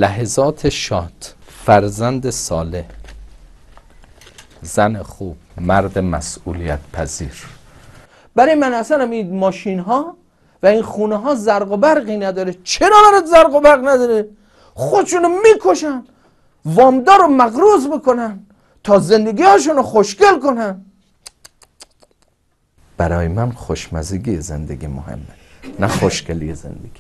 لحظات شاد، فرزند صالح، زن خوب، مرد مسئولیت پذیر. برای من اصلا این ماشین ها و این خونه ها زرق و برقی نداره. چرا برات زرق و برق نداره؟ خودشونو میکشن، وامدار رو مقروض بکنن تا زندگی هاشونو خوشگل کنن. برای من خوشمزگی زندگی مهمه، نه خوشگلی زندگی.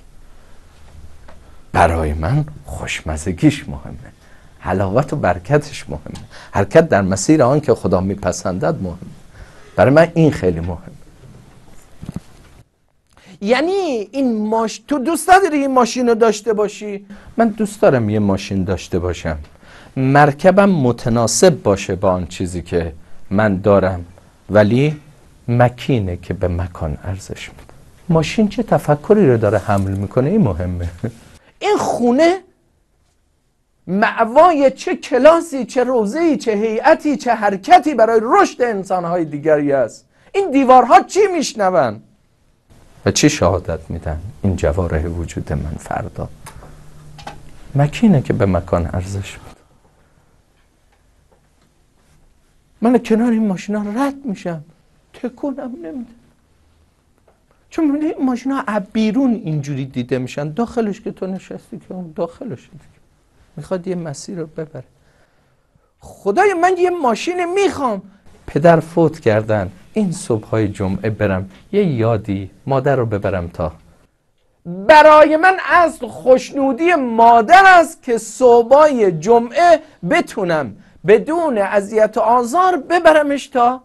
برای من خوشمزگیش مهمه، حلاوت و برکتش مهمه، حرکت در مسیر آن که خدا میپسندد مهمه. برای من این خیلی مهمه. یعنی این تو دوست نداری این ماشین رو داشته باشی؟ من دوست دارم یه ماشین داشته باشم، مرکبم متناسب باشه با آن چیزی که من دارم، ولی مکینه که به مکان ارزش میده. ماشین چه تفکری رو داره حمل میکنه، این مهمه. این خونه مأوای چه کلاسی، چه روضه‌ای، چه هیئتی، چه حرکتی برای رشد انسانهای دیگری است. این دیوارها چی میشنون و چی شهادت میدن؟ این جوارح وجود من فردا. مکینه که به مکان ارزش میده. من کنار این ماشینا رد میشم، تکونم نمیده، چون این ماشینا از بیرون اینجوری دیده میشن، داخلش که تو نشستی که اون داخلش دیگه میخواد یه مسیر رو ببره. خدای من یه ماشین میخوام. پدر فوت کردن، این صبحهای جمعه برم یه یادی مادر رو ببرم. تا برای من اصل خوشنودی مادر است که صبحهای جمعه بتونم بدون اذیت و آزار ببرمش تا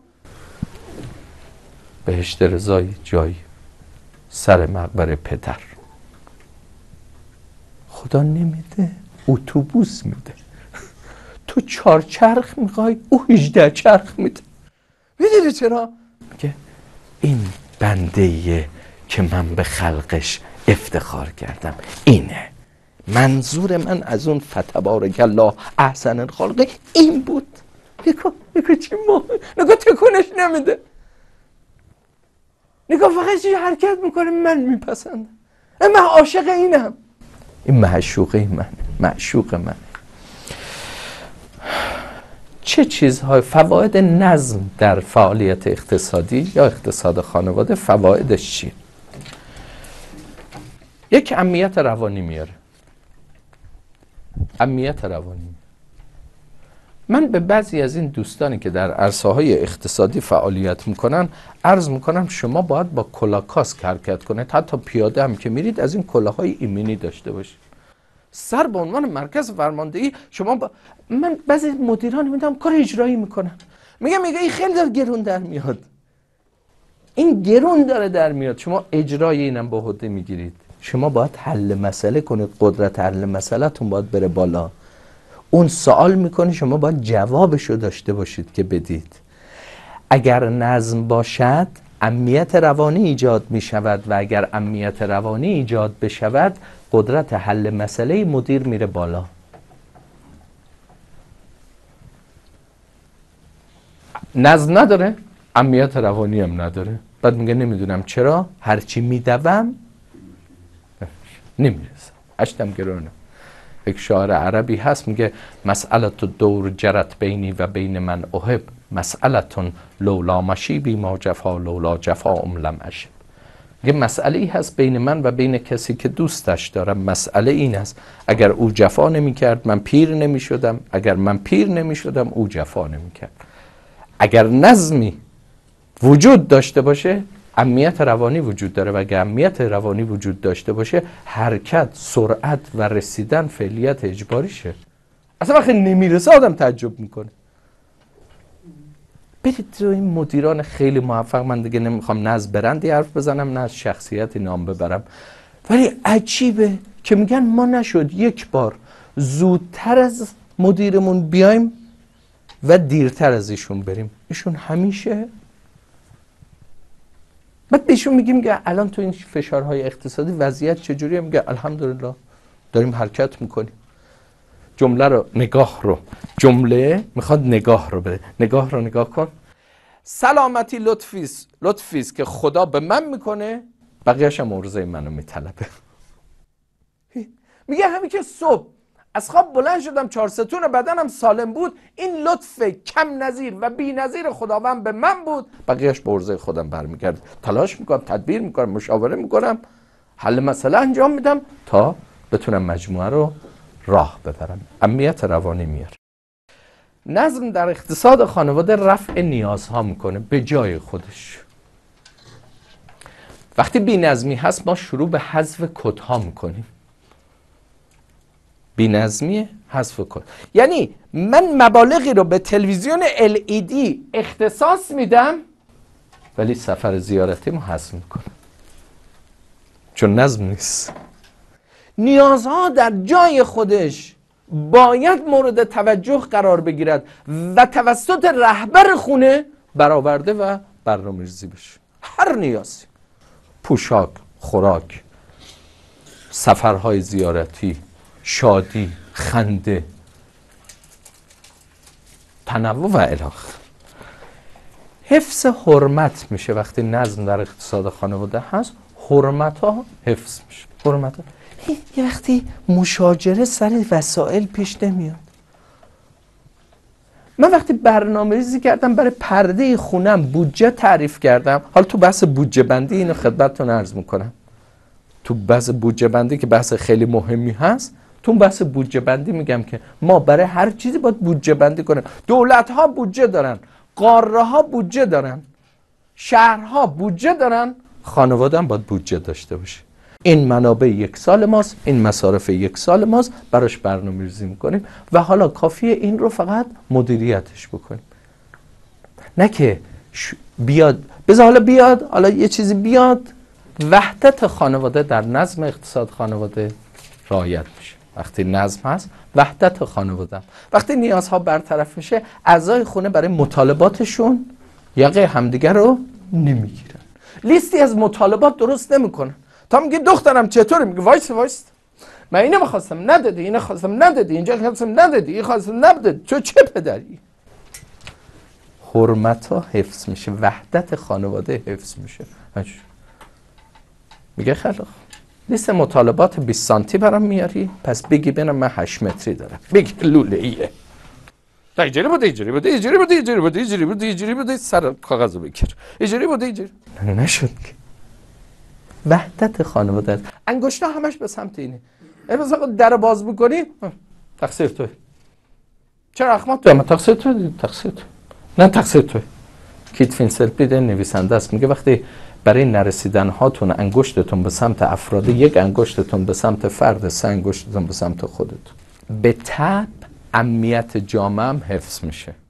بهشت رضایی، جایی سر مقبره پدر. خدا نمیده، اتوبوس میده. تو 4 چرخ میخوای، او 18 چرخ میده. میدونی چرا؟ که این بنده‌ایه که من به خلقش افتخار کردم. اینه منظور من از اون فتبارک الله احسن الخالقین این بود. نگاه چی نگاه تکونش نمیده، نگاه فقط چی حرکت میکنه. من میپسندم، من عاشق اینم. این معشوقه من، معشوق من. چه چیزهای فواید نظم در فعالیت اقتصادی یا اقتصاد خانواده؟ فوایدش چیه؟ یک امنیت روانی میاره. امنیت روانی. من به بعضی از این دوستانی که در عرصه‌های اقتصادی فعالیت میکنن عرض میکنم شما باید با کلاه کاسک حرکت کنید. حتی پیاده هم که میرید از این کلاه‌های ایمنی داشته باشید. سر به عنوان مرکز فرماندهی شما من بعضی مدیران میدم کار اجرایی میکنن، میگه این خیلی داره گرون در میاد، این گرون داره در میاد. شما اجرای اینم به عهده میگیرید. شما باید حل مسئله کنید، قدرت حل مسئله‌تون باید بره بالا. اون سوال میکنه، شما باید جوابشو داشته باشید که بدید. اگر نظم باشد امنیت روانی ایجاد میشود و اگر امنیت روانی ایجاد بشود قدرت حل مسئله مدیر میره بالا. نظم نداره، امنیت روانی هم نداره. بعد میگه نمیدونم چرا هرچی میدوم نمیرسم، اشتم گرونه. یک شاعر عربی هست میگه مسئلت دور جرت بینی و بین من احب، مسئلتون لولا مشیبی ما جفا لولا جفا لم اشب. یه مسئله ای هست بین من و بین کسی که دوستش دارم. مسئله این است اگر او جفا نمی کرد من پیر نمی شدم، اگر من پیر نمی شدم او جفا نمی کرد. اگر نظمی وجود داشته باشه امنیت روانی وجود داره و اگر امنیت روانی وجود داشته باشه حرکت، سرعت و رسیدن فعلیت اجباریشه. اصلا وقتی نمیرسه آدم تعجب میکنه. برید تو این مدیران خیلی موفق، من دیگه نمیخوام نه از برندی حرف بزنم نه از شخصیتی نام ببرم، ولی عجیبه که میگن ما نشد یک بار زودتر از مدیرمون بیایم و دیرتر از ایشون بریم. ایشون همیشه بعد بهشون میگیم که الان تو این فشارهای اقتصادی وضعیت چجوریه؟ میگه الحمدلله داریم حرکت میکنیم. جمله رو نگاه رو جمله میخواد نگاه رو بده. نگاه رو نگاه کن. سلامتی لطفیست که خدا به من میکنه، بقیه‌اش هم عرضه منو میطلبه. میگه همین که صبح از خواب بلند شدم، 4 ستون بدنم سالم بود. این لطف کم نظیر و بی نظیر خداوند به من بود. بقیهش به عرضه خودم برمیگرده. تلاش میکنم، تدبیر میکنم، مشاوره میکنم، حل مسئله انجام میدم تا بتونم مجموعه رو راه ببرم. امنیت روانی میاره. نظم در اقتصاد خانواده رفع نیازها میکنه به جای خودش. وقتی بی نظمی هست ما شروع به حذف کدها میکنیم. بی نظمی حذف کد. یعنی من مبالغی رو به تلویزیون LED اختصاص میدم ولی سفر زیارتی ما حذف میکنم چون نظم نیست. نیازها در جای خودش باید مورد توجه قرار بگیرد و توسط رهبر خونه برآورده و برنامه‌ریزی بشه. هر نیازی، پوشاک، خوراک، سفرهای زیارتی، شادی، خنده، تنوع و الی آخر. حفظ حرمت میشه وقتی نظم در اقتصاد خانواده هست. حرمت ها حفظ میشه. حرمت ها یه وقتی مشاجره سر وسایل پیش نمیاد. من وقتی برنامه ریزی کردم برای پرده خونم، بودجه تعریف کردم. حالا تو بحث بودجه بندی اینو خدمتتون عرض میکنم. تو بحث بودجه بندی که بحث خیلی مهمی هست، تو بحث بودجه بندی میگم که ما برای هر چیزی باید بودجه بندی کنیم. دولت ها بودجه دارن، قاره ها بودجه دارن، شهرها بودجه دارن، خانواده هم باید بودجه داشته باشه. این منابع 1 سال ماست، این مصارف 1 سال ماست، براش برنامه‌ریزی میکنیم و حالا کافیه این رو فقط مدیریتش بکنیم. نه که بیاد بذار حالا بیاد، حالا یه چیزی بیاد. وحدت خانواده در نظم اقتصاد خانواده رعایت میشه. وقتی نظم هست، وحدت خانواده. وقتی نیازها برطرف میشه، اعضای خونه برای مطالباتشون یقه همدیگر رو نمیگیرن. لیستی از مطالبات درست نمیکنن. تا میگه دخترم چطوره؟ میگه وایس من اینو میخواستم ندادی، اینو خواستم ندادی، اینجا خواستم ندادی، این خواستم ندادی. تو چه پدری؟ حرمت ها حفظ میشه، وحدت خانواده حفظ میشه. میگه خیلی لیست مطالبات 20 سانتی برام میاری؟ پس بگی ببینم من 8 متری دارم. بگی لوله ایه. اینجوری بود سر کاغذو بگیر. اینجوری بود. نشد که. وحدت خانواده است. انگشتا همش به سمت اینه. امروز در باز می‌کنی تقصیر توه. چرا اخمات تو؟ تقصیر تو. نه تقصیر توه. کیت فینسلپید نویسنده است، میگه وقتی برای نرسیدن هاتون انگشتتون به سمت افراد، 1 انگشتتون به سمت فرد، 3 انگشتتون به سمت خودتون، به تبع امنیت جامعه هم حفظ میشه.